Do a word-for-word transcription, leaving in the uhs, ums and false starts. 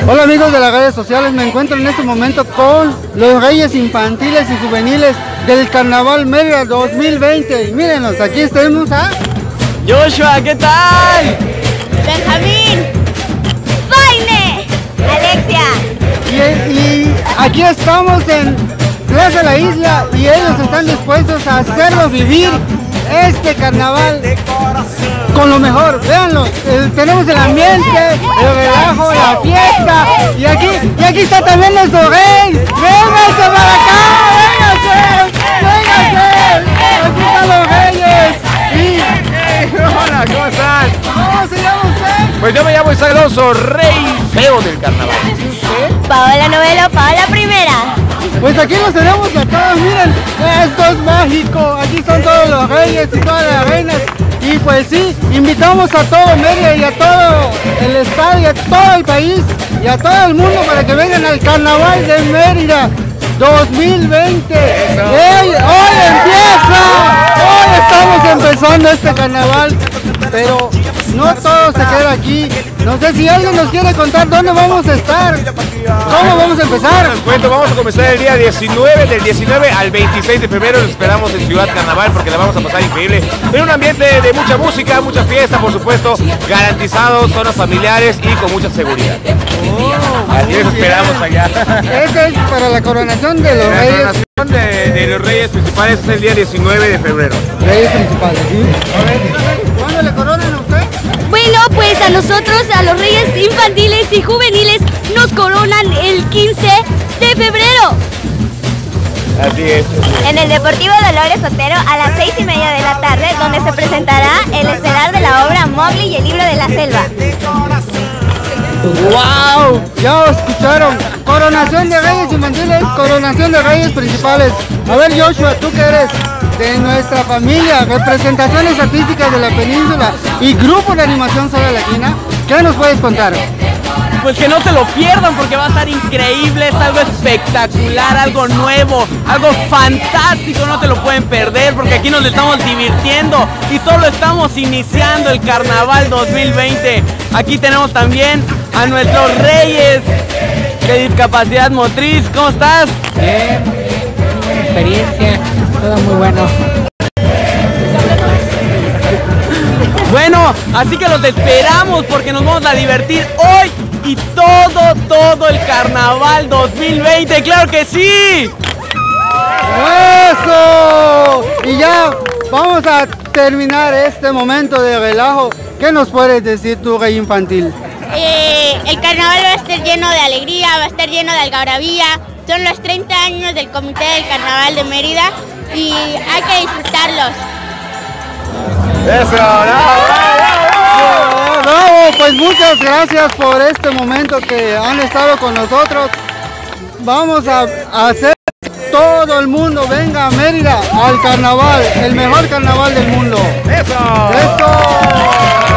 Hola amigos de las redes sociales, me encuentro en este momento con los reyes infantiles y juveniles del Carnaval Mérida dos mil veinte. Y mírenos, aquí tenemos a Joshua, ¿qué tal? Benjamín, Faine, Alexia. Y, y aquí estamos en Plaza La Isla y ellos están dispuestos a hacernos vivir este carnaval con lo mejor. Véanlo, eh, tenemos el ambiente, el relajo, la fiesta, y aquí, y aquí está también nuestro rey. ¡Vénganse para acá! ¡Vénganse! ¡Vénganse! Aquí están los reyes. Y... Hola, ¿cómo están? ¿Cómo se llama usted? Pues yo me llamo Isaac Alonso, rey feo del carnaval. ¿Y usted? Paola Novelo, Paola Primera. Pues aquí los tenemos a todos, miren, esto es mágico, aquí están todos los reyes y todas las reinas. Y pues sí, invitamos a todo Mérida y a todo el estado y a todo el país y a todo el mundo para que vengan al Carnaval de Mérida dos mil veinte. ¡Ey! ¡Hoy empieza! Hoy estamos empezando este carnaval, pero no todo se queda aquí. No sé si alguien nos quiere contar dónde vamos a estar, cómo vamos a empezar. Les cuento, vamos a comenzar el día diecinueve, del diecinueve al veintiséis de febrero. Los esperamos en Ciudad Carnaval porque la vamos a pasar increíble. En un ambiente de mucha música, mucha fiesta, por supuesto, garantizados, zonas familiares y con mucha seguridad. Oh, Así les esperamos allá. Ese es para la coronación de los La reyes. coronación de, de los reyes principales es el día diecinueve de febrero. Reyes principales, ¿sí? ¿Cuándo le coronan a usted? Bueno, pues a nosotros, a los reyes infantiles y juveniles, nos coronan el quince de febrero. Así es. En el Deportivo Dolores Otero a las seis y media de la tarde, donde se presentará el estelar de la obra Mowgli y el libro de la selva. ¡Wow! Ya lo escucharon. Coronación de reyes infantiles, coronación de reyes principales. A ver, Joshua, tú que eres de nuestra familia, representaciones artísticas de la península y grupo de animación Sola Latina, ¿qué nos puedes contar? Pues que no se lo pierdan porque va a estar increíble, es algo espectacular, algo nuevo, algo fantástico, no te lo pueden perder porque aquí nos estamos divirtiendo y solo estamos iniciando el Carnaval dos mil veinte. Aquí tenemos también a nuestros reyes de discapacidad motriz. ¿Cómo estás? Bien, experiencia, todo muy bueno. Bueno, así que los esperamos porque nos vamos a divertir hoy y todo, todo el Carnaval dos mil veinte, ¡claro que sí! ¡Eso! Y ya vamos a terminar este momento de relajo. ¿Qué nos puedes decir tú, rey infantil? Eh, el carnaval va a estar lleno de alegría, va a estar lleno de algarabía. Son los treinta años del Comité del Carnaval de Mérida y hay que disfrutarlos. Eso, bravo, bravo, Bravo, pues muchas gracias por este momento que han estado con nosotros. Vamos a, a hacer que todo el mundo venga a Mérida al carnaval, el mejor carnaval del mundo. Eso. ¡Eso!